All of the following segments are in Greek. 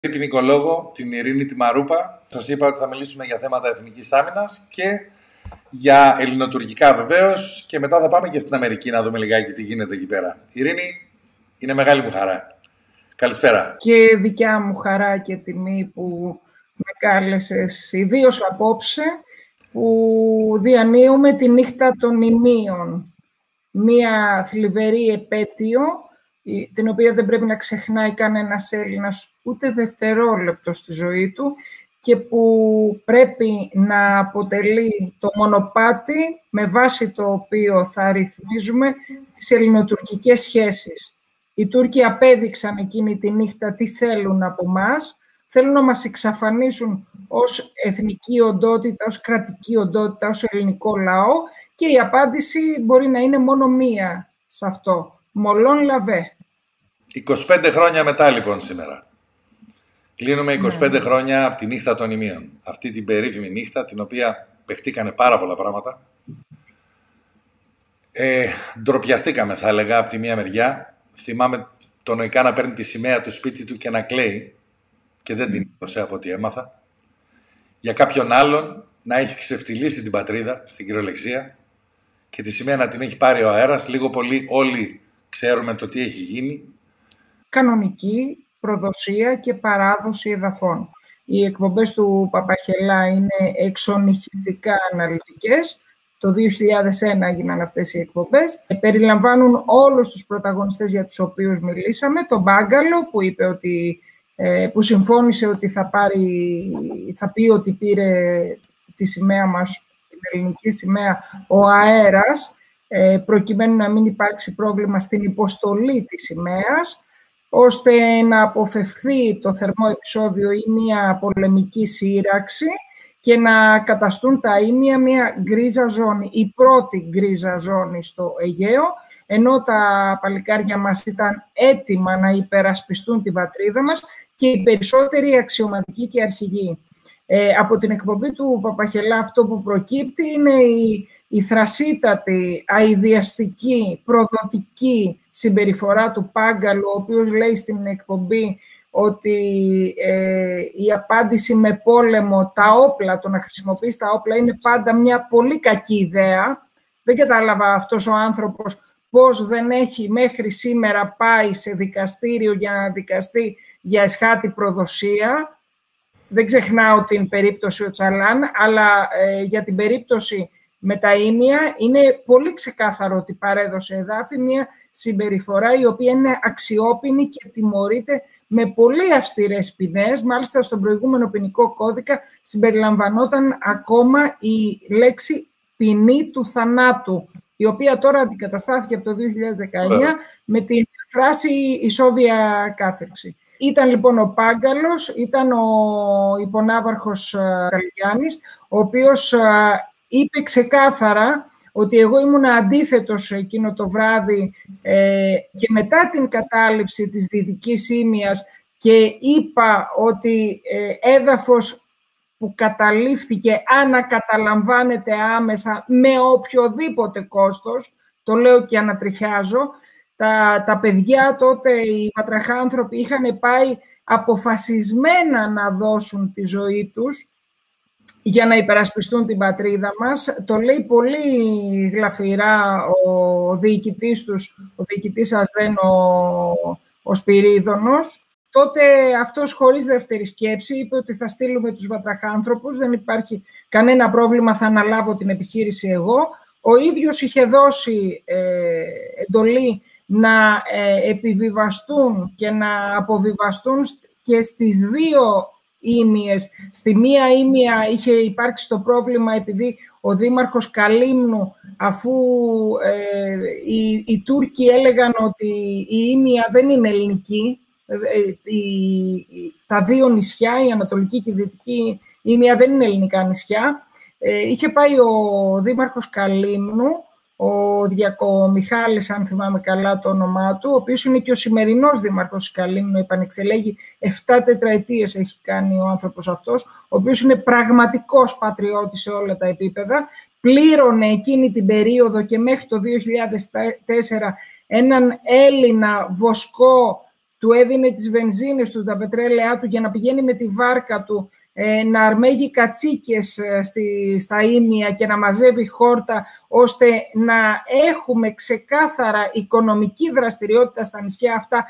Ποινικολόγο, την Ειρήνη τη Μαρούπα. Σας είπα ότι θα μιλήσουμε για θέματα εθνικής άμυνας και για ελληνοτουρκικά βεβαίως, και μετά θα πάμε και στην Αμερική να δούμε λιγάκι τι γίνεται εκεί πέρα. Ειρήνη, είναι μεγάλη μου χαρά. Καλησπέρα. Και δικιά μου χαρά και τιμή που με κάλεσες, ιδίως απόψε, που διανύουμε τη νύχτα των Ιμίων. Μία θλιβερή επέτειο, την οποία δεν πρέπει να ξεχνάει κανένας Έλληνας ούτε δευτερόλεπτο στη ζωή του και που πρέπει να αποτελεί το μονοπάτι με βάση το οποίο θα ρυθμίζουμε τις ελληνοτουρκικές σχέσεις. Οι Τούρκοι απέδειξαν εκείνη τη νύχτα τι θέλουν από μας. Θέλουν να μας εξαφανίσουν ως εθνική οντότητα, ως κρατική οντότητα, ως ελληνικό λαό, και η απάντηση μπορεί να είναι μόνο μία σε αυτό. Μολόν λαβέ. 25 χρόνια μετά λοιπόν σήμερα. Κλείνουμε 25 χρόνια από τη νύχτα των Ιμίων. Αυτή την περίφημη νύχτα, την οποία παιχτήκανε πάρα πολλά πράγματα. Ντροπιαστήκαμε, θα έλεγα, από τη μία μεριά. Θυμάμαι τον Νοϊκά να παίρνει τη σημαία του σπίτι του και να κλαίει, και δεν την έδωσε από ό,τι έμαθα. Για κάποιον άλλον να έχει ξεφτυλίσει την πατρίδα στην κυριολεξία και τη σημαία να την έχει πάρει ο αέρας. Λίγο πολύ όλοι ξέρουμε το τι έχει γίνει. Κανονική προδοσία και παράδοση εδαφών. Οι εκπομπές του Παπαχελά είναι εξονυχιστικά αναλυτικές. Το 2001 έγιναν αυτές οι εκπομπές. Περιλαμβάνουν όλους τους πρωταγωνιστές για τους οποίους μιλήσαμε. Τον Μπάγκαλο που είπε ότι, που συμφώνησε ότι θα πει ότι πήρε τη σημαία μας, την ελληνική σημαία, ο αέρας, προκειμένου να μην υπάρξει πρόβλημα στην υποστολή της σημαίας, ώστε να αποφευχθεί το θερμό επεισόδιο ή μια πολεμική σύραξη και να καταστούν τα Ήμια μια γκρίζα ζώνη, η πρώτη γκρίζα ζώνη στο Αιγαίο, ενώ τα παλικάρια μας ήταν έτοιμα να υπερασπιστούν την πατρίδα μας και οι περισσότεροι αξιωματικοί και αρχηγοί. Από την εκπομπή του Παπαχελά αυτό που προκύπτει είναι η θρασίτατη, αηδιαστική, προδοτική συμπεριφορά του Πάγκαλου, ο οποίος λέει στην εκπομπή ότι η απάντηση με πόλεμο, τα όπλα, το να χρησιμοποιείς τα όπλα είναι πάντα μια πολύ κακή ιδέα. Δεν κατάλαβα αυτός ο άνθρωπος πώς δεν έχει μέχρι σήμερα πάει σε δικαστήριο για να δικαστεί για εσχάτη προδοσία. Δεν ξεχνάω την περίπτωση ο Τσαλάν, αλλά για την περίπτωση με τα Ήμια είναι πολύ ξεκάθαρο ότι παρέδωσε εδάφη, μια συμπεριφορά η οποία είναι αξιόπινη και τιμωρείται με πολύ αυστηρές ποινές. Μάλιστα στον προηγούμενο ποινικό κώδικα συμπεριλαμβανόταν ακόμα η λέξη ποινή του θανάτου, η οποία τώρα αντικαταστάθηκε από το 2019 με την φράση ισόβια κάθερξη. Ήταν λοιπόν ο Πάγκαλος, ήταν ο υπονάβαρχος Καλιγιάννης, ο οποίος είπε ξεκάθαρα ότι εγώ ήμουν αντίθετος εκείνο το βράδυ και μετά την κατάληψη της Δυτικής Ήμιας και είπα ότι έδαφος που καταλήφθηκε ανακαταλαμβάνεται άμεσα με οποιοδήποτε κόστος, το λέω και ανατριχιάζω. Τα παιδιά τότε, οι πατραχάνθρωποι, είχαν πάει αποφασισμένα να δώσουν τη ζωή τους για να υπερασπιστούν την πατρίδα μας. Το λέει πολύ γλαφυρά ο διοικητής τους, ο διοικητής Ασδέν, ο Σπυρίδωνος. Τότε αυτός χωρίς δεύτερη σκέψη είπε ότι θα στείλουμε τους βατραχάνθρωπους, δεν υπάρχει κανένα πρόβλημα, θα αναλάβω την επιχείρηση εγώ. Ο ίδιος είχε δώσει εντολή να επιβιβαστούν και να αποβιβαστούν και στις δύο Ήμιες. Στη μία Ήμια είχε υπάρξει το πρόβλημα επειδή ο δήμαρχος Καλύμνου, αφού οι Τούρκοι έλεγαν ότι η Ήμια δεν είναι ελληνική, τα δύο νησιά, η Ανατολική και η Δυτική Ήμια δεν είναι ελληνικά νησιά, είχε πάει ο δήμαρχος Καλύμνου, ο Διακομιχάλης, αν θυμάμαι καλά το όνομά του, ο οποίος είναι και ο σημερινός δήμαρχος της Καλύμνου, επανεξελέγει 7 τετραετίες έχει κάνει ο άνθρωπος αυτός, ο οποίος είναι πραγματικός πατριώτης σε όλα τα επίπεδα, πλήρωνε εκείνη την περίοδο και μέχρι το 2004 έναν Έλληνα βοσκό του έδινε τις βενζίνες του, τα πετρέλαιά του για να πηγαίνει με τη βάρκα του να αρμέγει κατσίκες στα ήμια και να μαζεύει χόρτα, ώστε να έχουμε ξεκάθαρα οικονομική δραστηριότητα στα νησιά αυτά,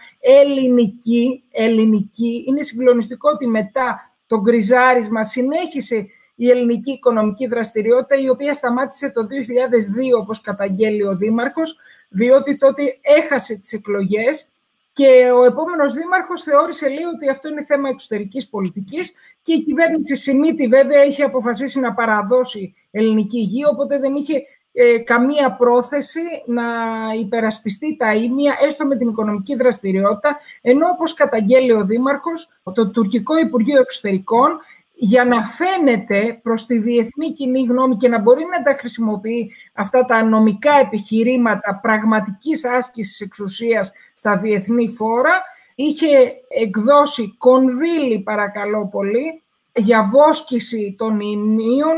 ελληνική. Είναι συγκλονιστικό ότι μετά το γκριζάρισμα συνέχισε η ελληνική οικονομική δραστηριότητα, η οποία σταμάτησε το 2002, όπως καταγγέλει ο Δήμαρχος, διότι τότε έχασε τις εκλογές και ο επόμενος δήμαρχος θεώρησε, λέει, ότι αυτό είναι θέμα εξωτερικής πολιτικής και η κυβέρνηση Σιμίτη βέβαια είχε αποφασίσει να παραδώσει ελληνική γη, οπότε δεν είχε καμία πρόθεση να υπερασπιστεί τα ήμια, έστω με την οικονομική δραστηριότητα, ενώ όπως καταγγέλει ο Δήμαρχος, το τουρκικό Υπουργείο Εξωτερικών, για να φαίνεται προς τη διεθνή κοινή γνώμη και να μπορεί να τα χρησιμοποιεί αυτά τα νομικά επιχειρήματα πραγματικής άσκησης εξουσίας στα διεθνή φόρα, είχε εκδώσει κονδύλι, παρακαλώ πολύ, για βόσκηση των ιμνίων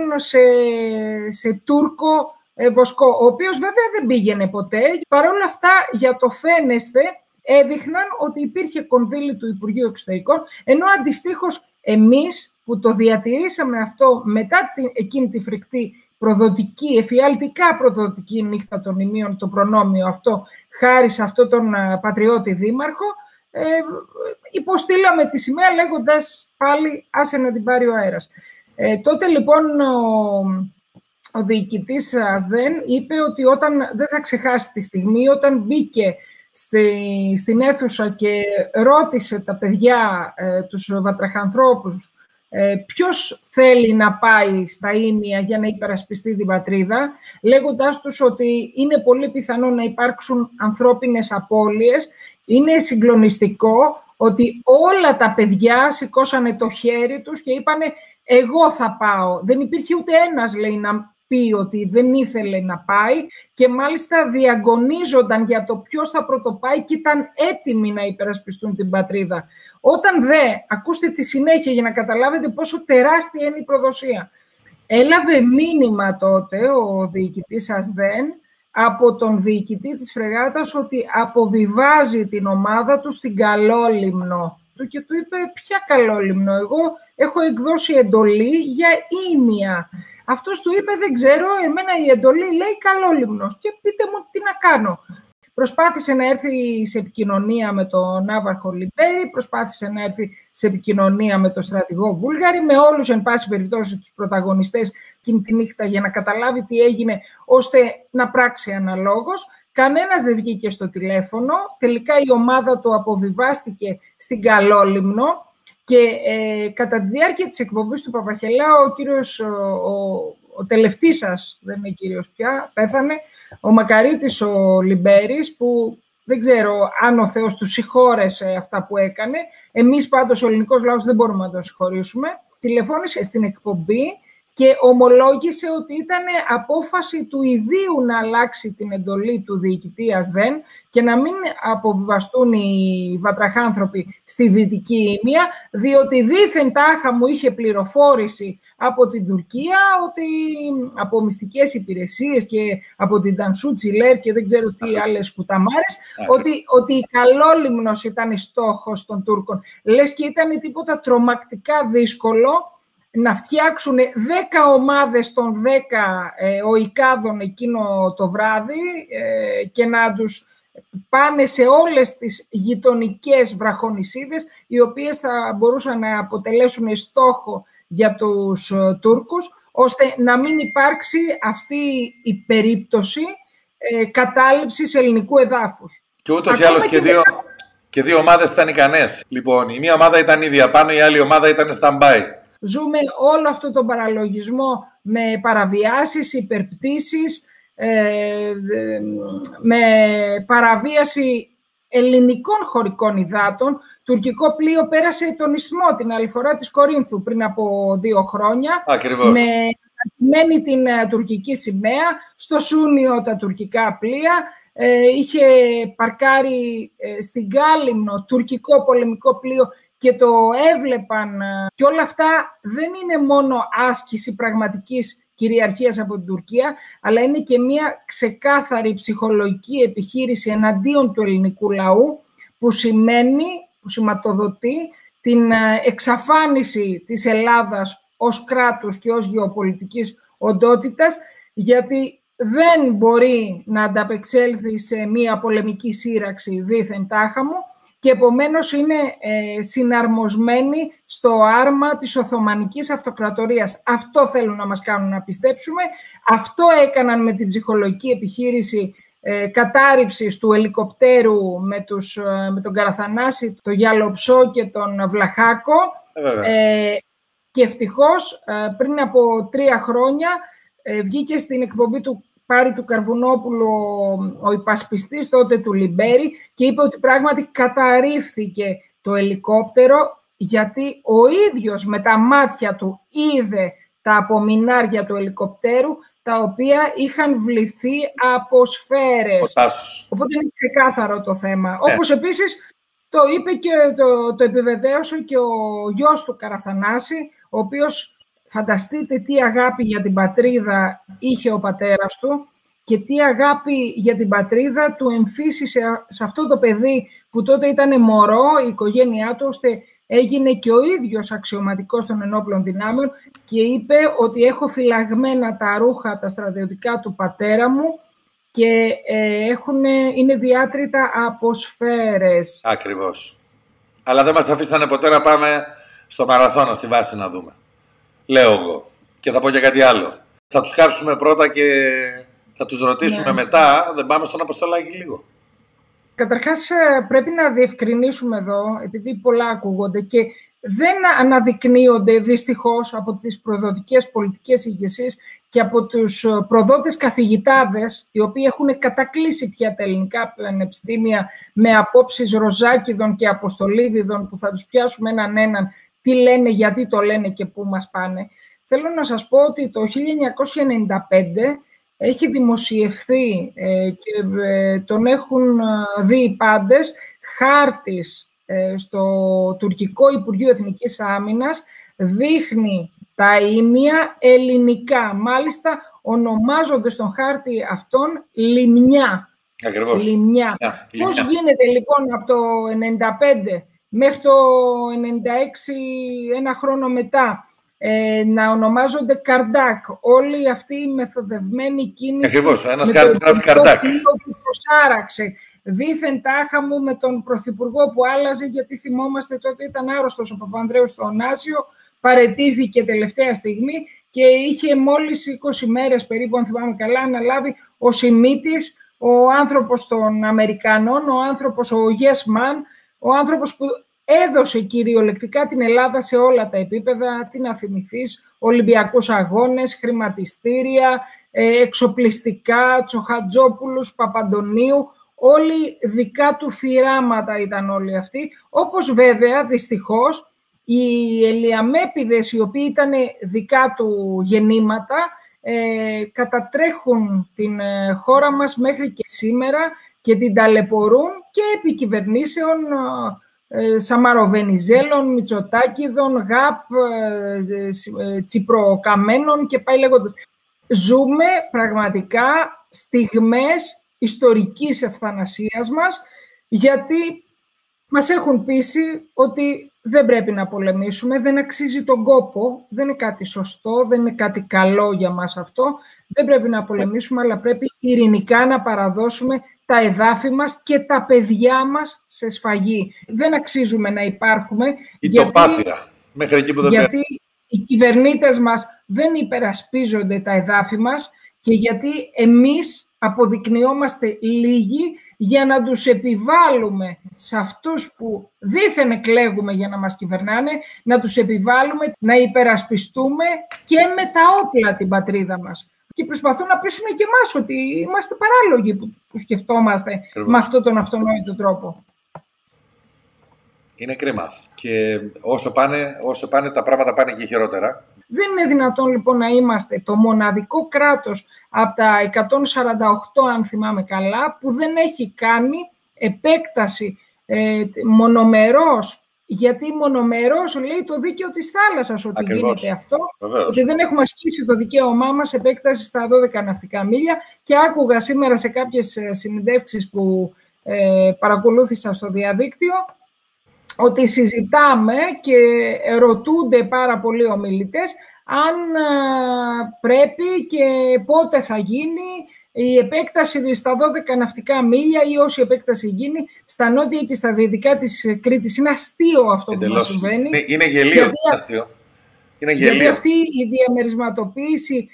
σε Τούρκο βοσκό, ο οποίος βέβαια δεν πήγαινε ποτέ. Παρ' όλα αυτά, για το φαίνεστε, έδειχναν ότι υπήρχε κονδύλι του Υπουργείου Εξωτερικών, ενώ αντιστοίχως εμείς που το διατηρήσαμε αυτό μετά εκείνη τη φρικτή προδοτική, εφιαλτικά προδοτική νύχτα των ημείων, το προνόμιο αυτό, χάρη σε αυτόν τον πατριώτη δήμαρχο, υποστήλαμε τη σημαία λέγοντας πάλι άσε να την πάρει ο αέρας. Τότε λοιπόν ο διοικητής ΑΣΔΕΝ είπε ότι δεν θα ξεχάσει τη στιγμή, όταν μπήκε στην αίθουσα και ρώτησε τα παιδιά, τους βατραχανθρώπους, ποιος θέλει να πάει στα ήμια για να υπερασπιστεί την πατρίδα, λέγοντάς τους ότι είναι πολύ πιθανό να υπάρξουν ανθρώπινες απώλειες. Είναι συγκλονιστικό ότι όλα τα παιδιά σηκώσανε το χέρι τους και είπανε εγώ θα πάω. Δεν υπήρχε ούτε ένας, λέει, να πει ότι δεν ήθελε να πάει και μάλιστα διαγωνίζονταν για το ποιος θα πρωτοπάει και ήταν έτοιμοι να υπερασπιστούν την πατρίδα. Όταν ακούστε τη συνέχεια για να καταλάβετε πόσο τεράστια είναι η προδοσία. Έλαβε μήνυμα τότε ο διοικητής ΑΣΔΕΝ από τον διοικητή της φρεγάτας ότι αποβιβάζει την ομάδα του στην Καλόλυμνο. Και του είπε, ποια Καλόλυμνο, εγώ έχω εκδώσει εντολή για ήμια. Αυτός του είπε, δεν ξέρω, εμένα η εντολή λέει Καλόλυμνος και πείτε μου τι να κάνω. Προσπάθησε να έρθει σε επικοινωνία με τον ναύαρχο Λιμπέρη, προσπάθησε να έρθει σε επικοινωνία με τον στρατηγό Βούλγαρη, με όλους, εν πάση περιπτώσει, τους πρωταγωνιστές εκείνη τη νύχτα για να καταλάβει τι έγινε, ώστε να πράξει αναλόγως. Κανένας δεν βγήκε στο τηλέφωνο. Τελικά η ομάδα του αποβιβάστηκε στην Καλόλυμνο και κατά τη διάρκεια της εκπομπής του Παπαχελά, ο κύριος, ο τελευταίος σας, δεν είναι κύριος πια, πέθανε, ο Μακαρίτης ο Λιμπέρης, που δεν ξέρω αν ο Θεός του συγχώρεσε αυτά που έκανε. Εμείς πάντως ο ελληνικός λαός δεν μπορούμε να το συγχωρήσουμε. Τηλεφώνησε στην εκπομπή και ομολόγησε ότι ήταν απόφαση του ιδίου να αλλάξει την εντολή του διοικητή ΑΣΔΕΝ και να μην αποβιβαστούν οι βατραχάνθρωποι στη Δυτική Ήμια, διότι δήθεν τάχα μου είχε πληροφόρηση από την Τουρκία, ότι από μυστικές υπηρεσίες και από την Τανσού Τσιλέρ και δεν ξέρω τι άλλες κουταμάρες, ότι η Καλόλυμνος ήταν στόχος των Τούρκων. Λες και ήταν τίποτα τρομακτικά δύσκολο να φτιάξουν 10 ομάδες των 10 οικάδων εκείνο το βράδυ και να τους πάνε σε όλες τις γειτονικές βραχονησίδες, οι οποίες θα μπορούσαν να αποτελέσουν στόχο για τους Τούρκους, ώστε να μην υπάρξει αυτή η περίπτωση κατάληψης ελληνικού εδάφους. Και ούτως ή άλλως και δύο ομάδες ήταν ικανές. Λοιπόν, η μία ομάδα ήταν ήδη απάνω, η άλλη ομάδα ήταν stand-by. Ζούμε όλο αυτό τον παραλογισμό με παραβιάσεις, υπερπτήσεις, με παραβίαση ελληνικών χωρικών υδάτων. Τουρκικό πλοίο πέρασε τον ισθμό την άλλη φορά της Κορίνθου πριν από 2 χρόνια. Ακριβώς. Με κατημένει την τουρκική σημαία, στο Σούνιο τα τουρκικά πλοία. Είχε παρκάρει στην Κάλυμνο τουρκικό πολεμικό πλοίο και το έβλεπαν. Και όλα αυτά δεν είναι μόνο άσκηση πραγματικής κυριαρχίας από την Τουρκία, αλλά είναι και μια ξεκάθαρη ψυχολογική επιχείρηση εναντίον του ελληνικού λαού, που σημαίνει που σηματοδοτεί την εξαφάνιση της Ελλάδας ως κράτους και ως γεωπολιτικής οντότητας, γιατί δεν μπορεί να ανταπεξέλθει σε μία πολεμική σύραξη δήθεν τάχα μου και επομένως είναι συναρμοσμένη στο άρμα της Οθωμανικής Αυτοκρατορίας. Αυτό θέλουν να μας κάνουν να πιστέψουμε. Αυτό έκαναν με την ψυχολογική επιχείρηση κατάρριψης του ελικοπτέρου με τον Καραθανάση, τον Γιαλοψό και τον Βλαχάκο. Και ευτυχώς πριν από 3 χρόνια βγήκε στην εκπομπή του Πάρη του Καρβουνόπουλου ο υπασπιστής τότε του Λιμπέρι και είπε ότι πράγματι καταρρίφθηκε το ελικόπτερο, γιατί ο ίδιος με τα μάτια του είδε τα απομεινάρια του ελικοπτέρου, τα οποία είχαν βληθεί από σφαίρες. Οπότε είναι ξεκάθαρο το θέμα. Όπως επίσης το είπε και το επιβεβαίωσε και ο γιος του Καραθανάση, ο οποίος, φανταστείτε τι αγάπη για την πατρίδα είχε ο πατέρας του και τι αγάπη για την πατρίδα του εμφύσισε σε αυτό το παιδί που τότε ήταν μωρό, η οικογένειά του, ώστε έγινε και ο ίδιος αξιωματικός των ενόπλων δυνάμεων και είπε ότι έχω φυλαγμένα τα ρούχα, τα στρατιωτικά του πατέρα μου και είναι διάτρητα από σφαίρες. Ακριβώς. Αλλά δεν μας αφήσανε ποτέ να πάμε στο Μαραθώνα, στη βάση να δούμε. Λέω εγώ. Και θα πω και κάτι άλλο. Θα τους κάψουμε πρώτα και θα τους ρωτήσουμε μετά. Δεν πάμε στον Αποστολάκη λίγο? Καταρχάς πρέπει να διευκρινίσουμε εδώ, επειδή πολλά ακούγονται και δεν αναδεικνύονται δυστυχώς από τις προδοτικές πολιτικές ηγεσίες και από τους προδότες καθηγητάδες, οι οποίοι έχουν κατακλείσει πια τα ελληνικά πανεπιστήμια με απόψεις Ροζάκηδων και Αποστολίδηδων που θα τους πιάσουμε έναν τι λένε, γιατί το λένε και πού μας πάνε. Θέλω να σας πω ότι το 1995 έχει δημοσιευθεί και τον έχουν δει οι πάντες χάρτης στο τουρκικό Υπουργείο Εθνικής Άμυνας, δείχνει τα ήμια ελληνικά. Μάλιστα ονομάζονται στον χάρτη αυτόν λιμνιά. Ακριβώς. Λιμνιά. Πώς γίνεται λοιπόν από το 1995 μέχρι το 1996, 1 χρόνο μετά, να ονομάζονται Καρντάκ, όλη αυτή η μεθοδευμένη κίνηση. Ακριβώς, ένας χάρτης γράφει Καρντάκ. Που προσάραξε δήθεν τάχα μου με τον Πρωθυπουργό που άλλαζε, γιατί θυμόμαστε τότε ήταν άρρωστος ο Παπανδρέου στο Ωνάσιο, παραιτήθηκε τελευταία στιγμή και είχε μόλις 20 μέρες περίπου, αν θυμάμαι καλά, αναλάβει ο Σιμίτης, ο άνθρωπος των Αμερικανών, ο άνθρωπος, ο Yes Man, ο άνθρωπος που έδωσε κυριολεκτικά την Ελλάδα σε όλα τα επίπεδα, τι να θυμηθείς, Ολυμπιακούς αγώνες, χρηματιστήρια, εξοπλιστικά, Τσοχατζόπουλους, Παπαντονίου, όλοι δικά του φυράματα ήταν όλοι αυτοί. Όπως βέβαια, δυστυχώς, οι Ελιαμέπηδες, οι οποίοι ήταν δικά του γεννήματα, κατατρέχουν την χώρα μας μέχρι και σήμερα και την ταλαιπωρούν και επί κυβερνήσεων Σαμαροβενιζέλων, Μητσοτάκηδων, ΓΑΠ, Τσιπροκαμένων και πάει λέγοντας. Ζούμε πραγματικά στιγμές ιστορικής ευθανασίας μας, γιατί μας έχουν πείσει ότι δεν πρέπει να πολεμήσουμε, δεν αξίζει τον κόπο, δεν είναι κάτι σωστό, δεν είναι κάτι καλό για μας αυτό, δεν πρέπει να πολεμήσουμε, αλλά πρέπει ειρηνικά να παραδώσουμε τα εδάφη μας και τα παιδιά μας σε σφαγή. Δεν αξίζουμε να υπάρχουμε. Η τοπάθεια, μέχρι εκεί που δεν γιατί οι κυβερνήτες μας δεν υπερασπίζονται τα εδάφη μας και γιατί εμείς αποδεικνυόμαστε λίγοι για να τους επιβάλλουμε σε αυτούς που δήθεν εκλέγουμε για να μας κυβερνάνε, να τους επιβάλλουμε να υπερασπιστούμε και με τα όπλα την πατρίδα μας. Και προσπαθούν να πείσουν και εμάς ότι είμαστε παράλογοι που σκεφτόμαστε με αυτόν τον αυτονόητο τρόπο. Είναι κρίμα. Και όσο πάνε τα πράγματα πάνε και χειρότερα. Δεν είναι δυνατόν λοιπόν να είμαστε το μοναδικό κράτος από τα 148, αν θυμάμαι καλά, που δεν έχει κάνει επέκταση μονομερός. Γιατί μονομερός λέει το δίκαιο της θάλασσας ότι Ακριβώς. γίνεται αυτό. Βεβαίως. Ότι δεν έχουμε ασκήσει το δικαίωμά μας επέκταση στα 12 ναυτικά μίλια. Και άκουγα σήμερα σε κάποιες συνεντεύξεις που παρακολούθησα στο διαδίκτυο ότι συζητάμε και ρωτούνται πάρα πολλοί ομιλητές αν πρέπει και πότε θα γίνει η επέκταση στα 12 ναυτικά μίλια ή όση επέκταση γίνει στα νότια και στα δυτικά της Κρήτης. Είναι αστείο αυτό που μας συμβαίνει. Είναι γελίο. Γιατί, αστείο. Είναι γελίο. Γιατί αυτή η διαμερισματοποίηση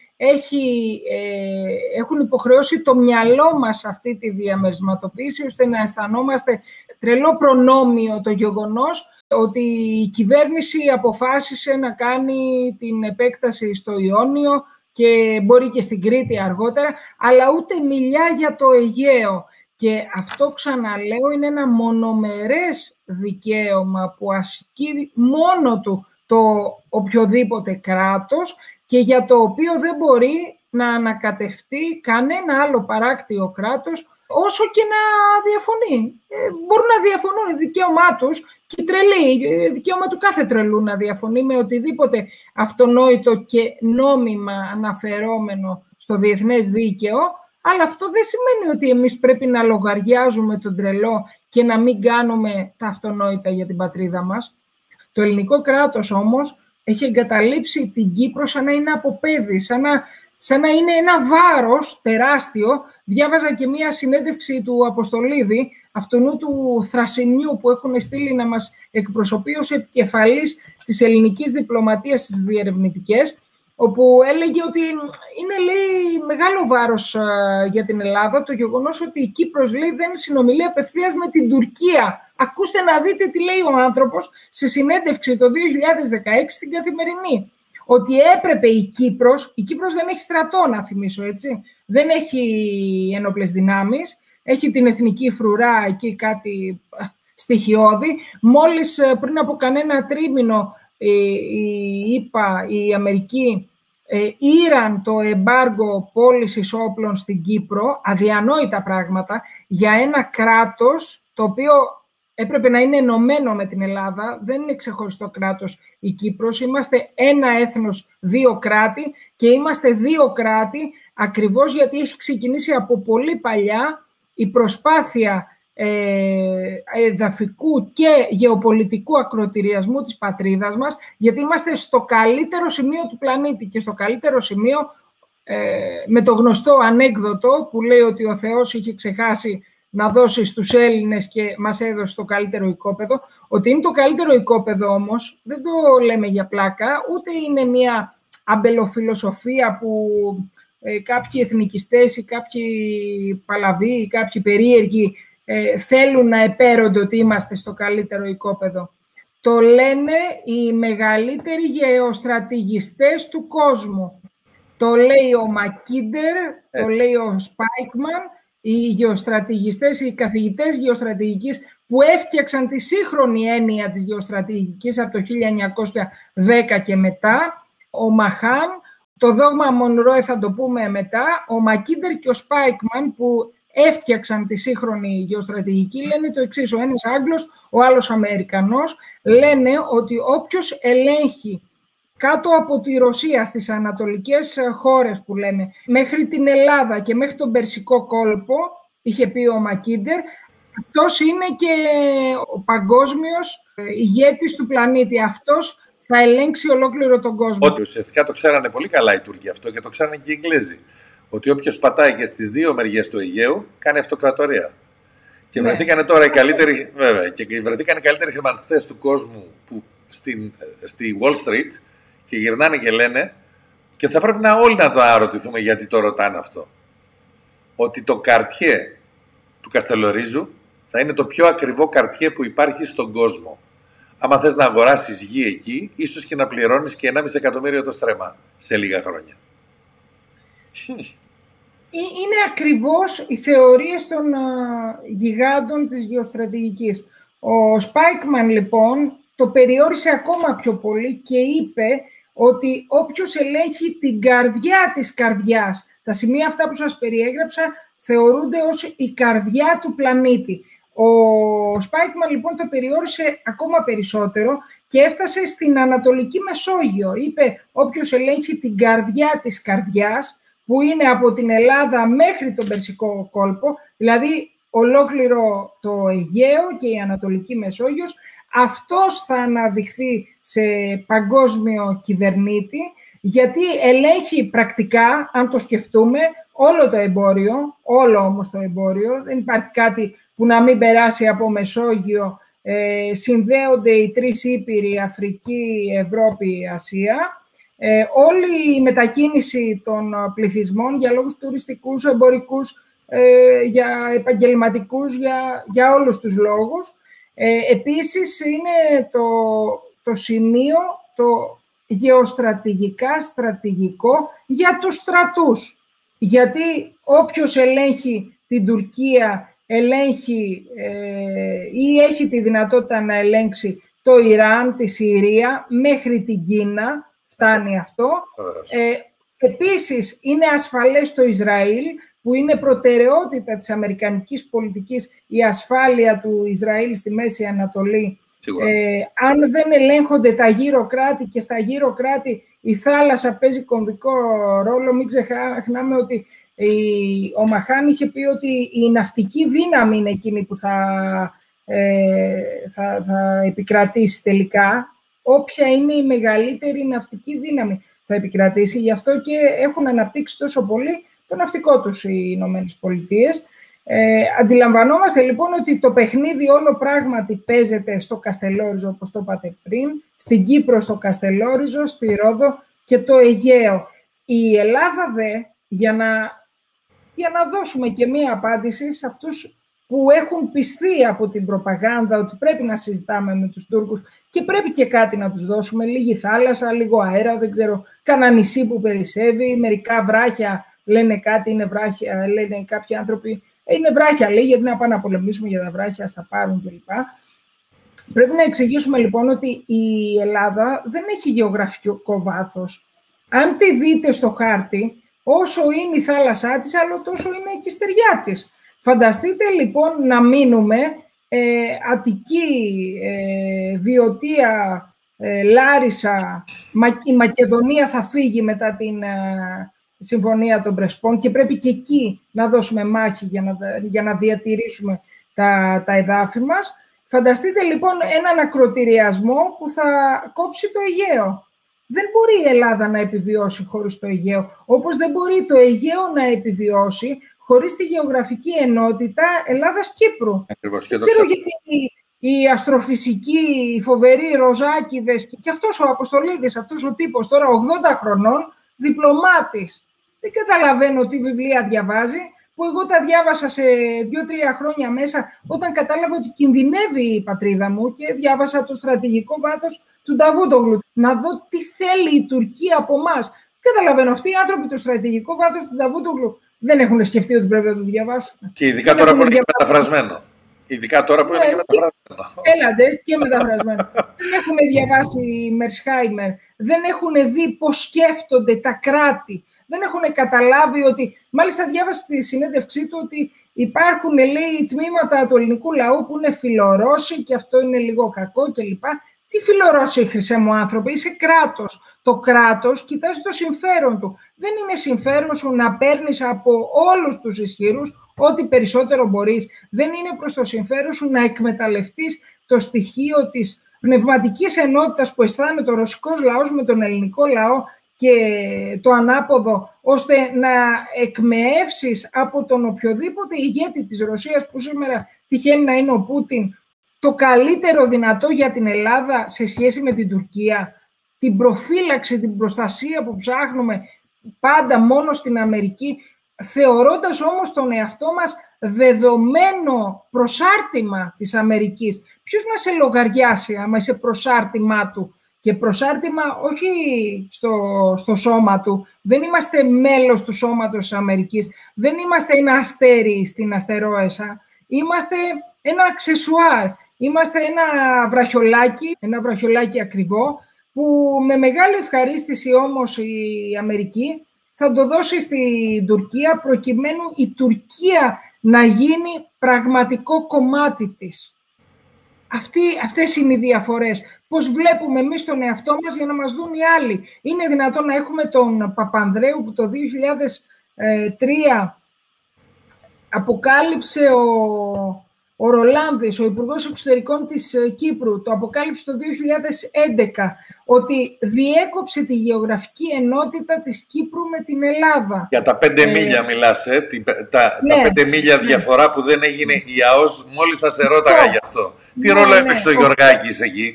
έχουν υποχρεώσει το μυαλό μας αυτή τη διαμερισματοποίηση, ώστε να αισθανόμαστε τρελό προνόμιο το γεγονός ότι η κυβέρνηση αποφάσισε να κάνει την επέκταση στο Ιόνιο και μπορεί και στην Κρήτη αργότερα, αλλά ούτε μιλιά για το Αιγαίο. Και αυτό, ξαναλέω, είναι ένα μονομερές δικαίωμα που ασκεί μόνο του το οποιοδήποτε κράτος και για το οποίο δεν μπορεί να ανακατευτεί κανένα άλλο παράκτιο κράτος, όσο και να διαφωνεί. Μπορούν να διαφωνούν, δικαίωμά τους, και οι τρελοί, δικαίωμα του κάθε τρελού να διαφωνεί με οτιδήποτε αυτονόητο και νόμιμα αναφερόμενο στο διεθνές δίκαιο, αλλά αυτό δεν σημαίνει ότι εμείς πρέπει να λογαριάζουμε τον τρελό και να μην κάνουμε τα αυτονόητα για την πατρίδα μας. Το ελληνικό κράτος όμως έχει εγκαταλείψει την Κύπρο σαν να είναι αποπέδη, σαν να είναι ένα βάρος τεράστιο. Διάβαζα και μία συνέντευξη του Αποστολίδη, αυτού του θρασινιού που έχουν στείλει να μας εκπροσωπεί ως επικεφαλής της ελληνικής διπλωματίας στις διερευνητικές, όπου έλεγε ότι είναι, λέει, μεγάλο βάρος για την Ελλάδα το γεγονός ότι η Κύπρος, λέει, δεν συνομιλεί απευθείας με την Τουρκία. Ακούστε να δείτε τι λέει ο άνθρωπος σε συνέντευξη το 2016 στην Καθημερινή. Ότι έπρεπε η Κύπρος δεν έχει στρατό, να θυμίσω, έτσι. Δεν έχει ένοπλες δυνάμεις, έχει την εθνική φρουρά εκεί, κάτι στοιχειώδη. Μόλις πριν από κανένα τρίμηνο η Αμερική ήραν το εμπάργκο πώλησης όπλων στην Κύπρο, αδιανόητα πράγματα, για ένα κράτος το οποίο έπρεπε να είναι ενωμένο με την Ελλάδα. Δεν είναι ξεχωριστό κράτος η Κύπρος. Είμαστε ένα έθνος, δύο κράτη, και είμαστε δύο κράτη ακριβώς γιατί έχει ξεκινήσει από πολύ παλιά η προσπάθεια εδαφικού και γεωπολιτικού ακροτηριασμού της πατρίδας μας, γιατί είμαστε στο καλύτερο σημείο του πλανήτη και στο καλύτερο σημείο, με το γνωστό ανέκδοτο που λέει ότι ο Θεός είχε ξεχάσει να δώσει στους Έλληνες και μας έδωσε το καλύτερο οικόπεδο. Ότι είναι το καλύτερο οικόπεδο όμως δεν το λέμε για πλάκα, ούτε είναι μια αμπελοφιλοσοφία που κάποιοι εθνικιστές ή κάποιοι παλαβοί ή κάποιοι περίεργοι θέλουν να επέρονται ότι είμαστε στο καλύτερο οικόπεδο. Το λένε οι μεγαλύτεροι γεωστρατηγιστές του κόσμου. Το λέει ο Μακίντερ, το λέει ο Σπάικμαν, οι γεωστρατηγιστές, οι καθηγητές γεωστρατηγικής που έφτιαξαν τη σύγχρονη έννοια της γεωστρατηγικής από το 1910 και μετά, ο Μαχάν, το δόγμα Μονρόε θα το πούμε μετά, ο Μακίντερ και ο Σπάικμαν που έφτιαξαν τη σύγχρονη γεωστρατηγική, λένε το εξής: ο ένας Άγγλος, ο άλλος Αμερικανός, λένε ότι όποιος ελέγχει κάτω από τη Ρωσία, στις ανατολικές χώρες που λέμε, μέχρι την Ελλάδα και μέχρι τον Περσικό κόλπο, είχε πει ο Μακίντερ, αυτός είναι και ο παγκόσμιος ηγέτης του πλανήτη. Αυτός θα ελέγξει ολόκληρο τον κόσμο. Ότι ουσιαστικά το ξέρανε πολύ καλά οι Τούρκοι αυτό και το ξέρανε και οι Εγγλέζοι. Ότι όποιος πατάει και στις δύο μεριές του Αιγαίου κάνει αυτοκρατορία. Και βρεθήκανε τώρα οι καλύτεροι, βέβαια, και βρεθήκανε οι καλύτεροι χρηματιστές του κόσμου που στη Wall Street και γυρνάνε και λένε, και θα πρέπει όλοι να το αρωτηθούμε γιατί το ρωτάνε αυτό, ότι το καρτιέ του Καστελορίζου θα είναι το πιο ακριβό καρτιέ που υπάρχει στον κόσμο. Άμα θες να αγοράσεις γη εκεί, ίσως και να πληρώνεις και 1,5 εκατομμύριο το στρέμμα σε λίγα χρόνια. Είναι ακριβώς οι θεωρίες των γιγάντων της γεωστρατηγικής. Ο Σπάικμαν λοιπόν το περιόρισε ακόμα πιο πολύ και είπε ότι όποιος ελέγχει την καρδιά της καρδιάς, τα σημεία αυτά που σας περιέγραψα θεωρούνται ως η καρδιά του πλανήτη. Ο Σπάικμαν λοιπόν το περιόρισε ακόμα περισσότερο και έφτασε στην Ανατολική Μεσόγειο. Είπε όποιος ελέγχει την καρδιά της καρδιάς, που είναι από την Ελλάδα μέχρι τον Περσικό κόλπο, δηλαδή ολόκληρο το Αιγαίο και η Ανατολική Μεσόγειος, αυτός θα αναδειχθεί σε παγκόσμιο κυβερνήτη, γιατί ελέγχει πρακτικά, αν το σκεφτούμε, όλο το εμπόριο, όλο όμως το εμπόριο. Δεν υπάρχει κάτι που να μην περάσει από Μεσόγειο. Συνδέονται οι τρεις ήπειροι, Αφρική, Ευρώπη, Ασία. Όλη η μετακίνηση των πληθυσμών για λόγους τουριστικούς, εμπορικούς, για επαγγελματικούς, για όλους τους λόγους. Επίσης, είναι το σημείο, το γεωστρατηγικά στρατηγικό για τους στρατούς. Γιατί όποιος ελέγχει την Τουρκία, ελέγχει ή έχει τη δυνατότητα να ελέγξει το Ιράν, τη Συρία, μέχρι την Κίνα, φτάνει αυτό. Επίσης, είναι ασφαλές το Ισραήλ, που είναι προτεραιότητα της αμερικανικής πολιτικής, η ασφάλεια του Ισραήλ στη Μέση Ανατολή. Αν δεν ελέγχονται τα γύρω κράτη, και στα γύρω κράτη η θάλασσα παίζει κομβικό ρόλο. Μην ξεχνάμε ότι ο Μαχάν είχε πει ότι η ναυτική δύναμη είναι εκείνη που θα επικρατήσει τελικά. Όποια είναι η μεγαλύτερη ναυτική δύναμη θα επικρατήσει. Γι' αυτό και έχουν αναπτύξει τόσο πολύ το ναυτικό τους οι Ηνωμένες Πολιτείες. Αντιλαμβανόμαστε λοιπόν ότι το παιχνίδι όλο πράγματι παίζεται στο Καστελόριζο, όπως το είπατε πριν, στην Κύπρο στο Καστελόριζο, στη Ρόδο και το Αιγαίο. Η Ελλάδα για να δώσουμε και μία απάντηση σε αυτούς που έχουν πιστεί από την προπαγάνδα ότι πρέπει να συζητάμε με τους Τούρκους και πρέπει και κάτι να τους δώσουμε, λίγη θάλασσα, λίγο αέρα, δεν ξέρω, κανένα νησί που περισσεύει, μερικά βράχια λένε κάτι, είναι βράχια, λένε κάποιοι άνθρωποι, είναι βράχια, λέει, γιατί να πάνε να πολεμήσουμε για τα βράχια, ας τα πάρουν κλπ. Πρέπει να εξηγήσουμε λοιπόν ότι η Ελλάδα δεν έχει γεωγραφικό βάθος. Αν τη δείτε στο χάρτη, όσο είναι η θάλασσά της, άλλο τόσο είναι και η στεριά της. Φανταστείτε λοιπόν να μείνουμε Αττική, Βιωτία, Λάρισα, η Μακεδονία θα φύγει μετά την Συμφωνία των Πρεσπών και πρέπει και εκεί να δώσουμε μάχη για να διατηρήσουμε τα εδάφη μας. Φανταστείτε λοιπόν έναν ακροτηριασμό που θα κόψει το Αιγαίο. Δεν μπορεί η Ελλάδα να επιβιώσει χωρίς το Αιγαίο, όπως δεν μπορεί το Αιγαίο να επιβιώσει χωρίς τη γεωγραφική ενότητα Ελλάδας-Κύπρου. Δεν ξέρω γιατί οι αστροφυσικοί, οι φοβεροί Ροζάκηδες και αυτός ο Αποστολίδης, αυτός ο τύπος τώρα 80 χρονών, διπλωμάτης. Δεν καταλαβαίνω τι βιβλία διαβάζει, που εγώ τα διάβασα σε 2-3 χρόνια μέσα, όταν κατάλαβα ότι κινδυνεύει η πατρίδα μου και διάβασα το στρατηγικό βάθος του Νταβούτογλου. Να δω τι θέλει η Τουρκία από εμάς. Καταλαβαίνω, αυτοί οι άνθρωποι το στρατηγικό βάθος του Νταβούτογλου δεν έχουν σκεφτεί ότι πρέπει να το διαβάσουν. Και ειδικά τώρα που είναι και μεταφρασμένο. Ειδικά τώρα που είναι και μεταφρασμένο. Έλατε και μεταφρασμένο. Δεν έχουν διαβάσει Μερσχάιμερ, δεν έχουν δει πώς σκέφτονται τα κράτη. Δεν έχουν καταλάβει ότι, μάλιστα διάβασα στη συνέντευξή του ότι υπάρχουν, λέει, τμήματα του ελληνικού λαού που είναι φιλορώσοι και αυτό είναι λίγο κακό κλπ. Τι φιλορώσοι, χρυσέ μου άνθρωποι, είσαι κράτος. Το κράτος κοιτάζει το συμφέρον του. Δεν είναι συμφέρον σου να παίρνεις από όλους τους ισχυρούς ό,τι περισσότερο μπορείς. Δεν είναι προς το συμφέρον σου να εκμεταλλευτείς το στοιχείο της πνευματικής ενότητας που αισθάνεται ο ρωσικός λαός με τον ελληνικό λαό και το ανάποδο, ώστε να εκμεεύσεις από τον οποιοδήποτε ηγέτη της Ρωσίας, που σήμερα τυχαίνει να είναι ο Πούτιν, το καλύτερο δυνατό για την Ελλάδα σε σχέση με την Τουρκία, την προφύλαξη, την προστασία που ψάχνουμε πάντα μόνο στην Αμερική, θεωρώντας όμως τον εαυτό μας δεδομένο προσάρτημα της Αμερικής. Ποιος να σε λογαριάσει άμα είσαι προσάρτημά του? Και προσάρτημα όχι στο σώμα του. Δεν είμαστε μέλος του σώματος της Αμερικής. Δεν είμαστε ένα αστέρι στην αστερόεσα. Είμαστε ένα αξεσουάρ. Είμαστε ένα βραχιολάκι ακριβό, που με μεγάλη ευχαρίστηση όμως η Αμερική θα το δώσει στην Τουρκία, προκειμένου η Τουρκία να γίνει πραγματικό κομμάτι της. Αυτές είναι οι διαφορές. Πώς βλέπουμε εμείς τον εαυτό μας για να μας δουν οι άλλοι. Είναι δυνατόν να έχουμε τον Παπανδρέου που το 2003 αποκάλυψε ο Ρολάνδης, ο Υπουργός Εξωτερικών της Κύπρου, το αποκάλυψε το 2011, ότι διέκοψε τη γεωγραφική ενότητα της Κύπρου με την Ελλάδα. Για τα 5 μίλια μιλάς, τα 5 μίλια διαφορά που δεν έγινε η ΑΟΣ, μόλις θα σε ρώταγα γι' αυτό. Τι ρόλο έπαιξε ο Γεωργάκης εκεί?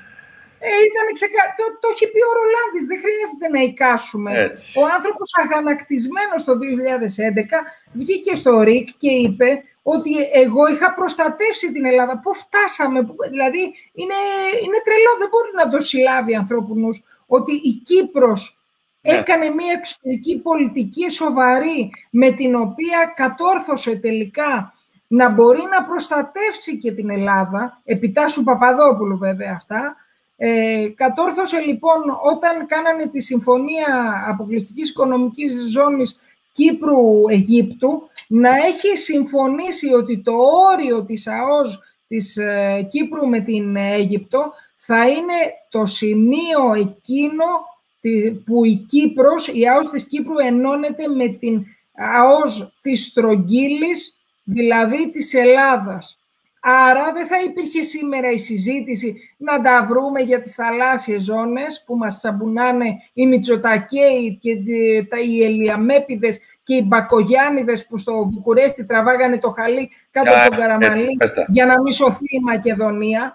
Το έχει πει ο Ρολάνδης, δεν χρειάζεται να εικάσουμε. Έτσι. Ο άνθρωπος αγανακτισμένος το 2011 βγήκε στο ΡΙΚ και είπε ότι εγώ είχα προστατεύσει την Ελλάδα. Πού φτάσαμε, δηλαδή είναι τρελό, δεν μπορεί να το συλλάβει ανθρώπου νους, ότι η Κύπρος έκανε μια εξωτερική πολιτική σοβαρή, με την οποία κατόρθωσε τελικά να μπορεί να προστατεύσει και την Ελλάδα, επιτάσσου Παπαδόπουλου βέβαια αυτά. Κατόρθωσε λοιπόν, όταν κάνανε τη Συμφωνία Αποκλειστικής Οικονομικής Ζώνης Κύπρου-Αιγύπτου, να έχει συμφωνήσει ότι το όριο της ΑΟΣ της Κύπρου με την Αίγυπτο θα είναι το σημείο εκείνο που η ΑΟΣ της Κύπρου ενώνεται με την ΑΟΣ της Στρογγύλης, δηλαδή της Ελλάδας. Άρα δεν θα υπήρχε σήμερα η συζήτηση να τα βρούμε για τις θαλάσσιες ζώνες που μας τσαμπουνάνε οι Μητσοτακέοι και οι Ελιαμέπιδες και οι Μπακογιάννηδες που στο Βουκουρέστι τραβάγανε το χαλί κάτω από τον Καραμανλή για να μην σωθεί η Μακεδονία.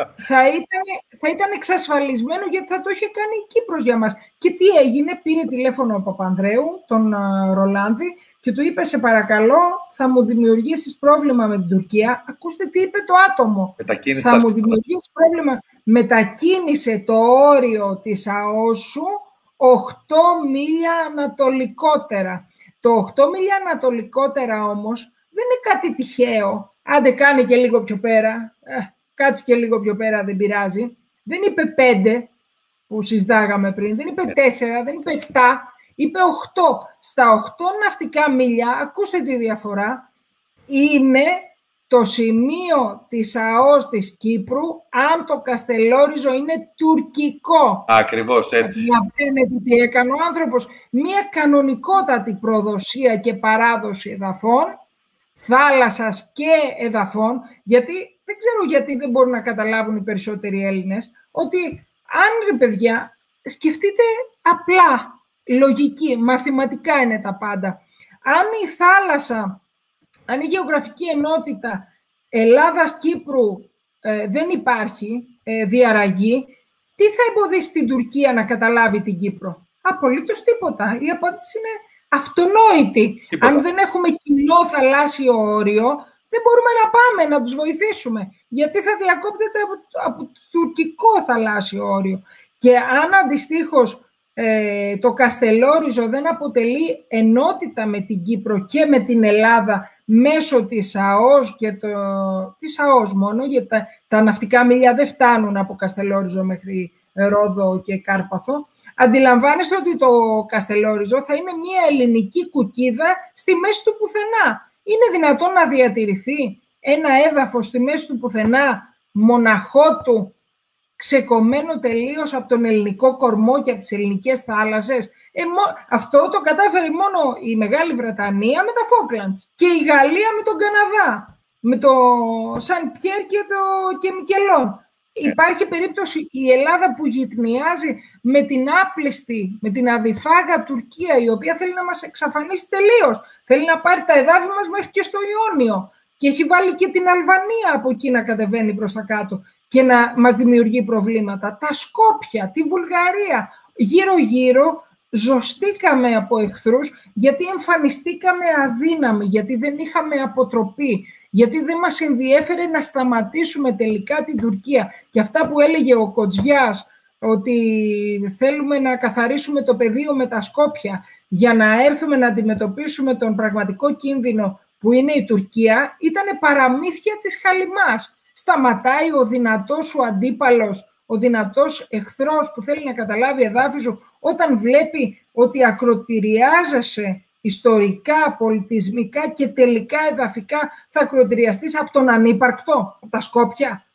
θα ήταν εξασφαλισμένο, γιατί θα το είχε κάνει η Κύπρος για μας. Και τι έγινε? Πήρε τηλέφωνο ο Παπανδρέου, τον Ρολάνδη, και του είπε: σε παρακαλώ, θα μου δημιουργήσεις πρόβλημα με την Τουρκία. Ακούστε τι είπε το άτομο. Θα μου δημιουργήσεις πρόβλημα. Μετακίνησε το όριο της ΑΟΣ σου 8 μίλια ανατολικότερα. Το 8 μίλια ανατολικότερα όμως δεν είναι κάτι τυχαίο. Άντε κάνει και λίγο πιο πέρα. Κάτσε και λίγο πιο πέρα, δεν πειράζει. Δεν είπε 5 που συζητάγαμε πριν. Δεν είπε 4, δεν είπε 7. Είπε 8. Στα 8 ναυτικά μίλια, ακούστε τη διαφορά, είναι το σημείο της ΑΟΣ της Κύπρου, αν το Καστελόριζο είναι τουρκικό. Ακριβώς έτσι. Καταλαβαίνετε τι έκανε ο άνθρωπος? Μία κανονικότατη προδοσία και παράδοση εδαφών, θάλασσας και εδαφών, γιατί δεν ξέρω γιατί δεν μπορούν να καταλάβουν οι περισσότεροι Έλληνες, ότι αν, ρε παιδιά, σκεφτείτε απλά, λογική, μαθηματικά είναι τα πάντα. Αν η θάλασσα, αν η γεωγραφική ενότητα Ελλάδας-Κύπρου δεν υπάρχει διαραγή, τι θα εμποδίσει την Τουρκία να καταλάβει την Κύπρο? Απολύτως τίποτα. Η απάντηση είναι αυτονόητη. Τίποτα. Αν δεν έχουμε κοινό θαλάσσιο όριο, δεν μπορούμε να πάμε να τους βοηθήσουμε, γιατί θα διακόπτεται από το τουρκικό θαλάσσιο όριο. Και αν αντιστοίχως το Καστελόριζο δεν αποτελεί ενότητα με την Κύπρο και με την Ελλάδα μέσω της ΑΟΣ και της ΑΟΣ μόνο, γιατί τα ναυτικά μίλια δεν φτάνουν από Καστελόριζο μέχρι Ρόδο και Κάρπαθο, αντιλαμβάνεστε ότι το Καστελόριζο θα είναι μια ελληνική κουκίδα στη μέση του πουθενά. Είναι δυνατόν να διατηρηθεί ένα έδαφος στη μέση του πουθενά, μοναχό του, ξεκομμένο τελείως από τον ελληνικό κορμό και από τις ελληνικές θάλασσες? Αυτό το κατάφερε μόνο η Μεγάλη Βρετανία με τα Φόκλαντς και η Γαλλία με τον Καναδά, με το Σαν Πιέρ και Μικελόν. Υπάρχει περίπτωση η Ελλάδα που γυτνιάζει με την άπλιστη, με την αδιφάγα Τουρκία, η οποία θέλει να μας εξαφανίσει τελείως. Θέλει να πάρει τα εδάφη μας μέχρι και στο Ιόνιο και έχει βάλει και την Αλβανία από εκεί να κατεβαίνει προς τα κάτω και να μας δημιουργεί προβλήματα. Τα Σκόπια, τη Βουλγαρία, γύρω-γύρω ζωστήκαμε από εχθρούς, γιατί εμφανιστήκαμε αδύναμοι, γιατί δεν είχαμε αποτροπή, γιατί δεν μας ενδιέφερε να σταματήσουμε τελικά την Τουρκία. Και αυτά που έλεγε ο Κοτζιάς, ότι θέλουμε να καθαρίσουμε το πεδίο με τα Σκόπια για να έρθουμε να αντιμετωπίσουμε τον πραγματικό κίνδυνο που είναι η Τουρκία, ήταν παραμύθια της χαλιμάς. Σταματάει ο δυνατός σου αντίπαλος, ο δυνατός εχθρός που θέλει να καταλάβει εδάφη σου, όταν βλέπει ότι ακροτηριάζεσαι ιστορικά, πολιτισμικά και τελικά εδαφικά, θα ακροτηριαστείς από τον ανύπαρκτο, από τα Σκόπια?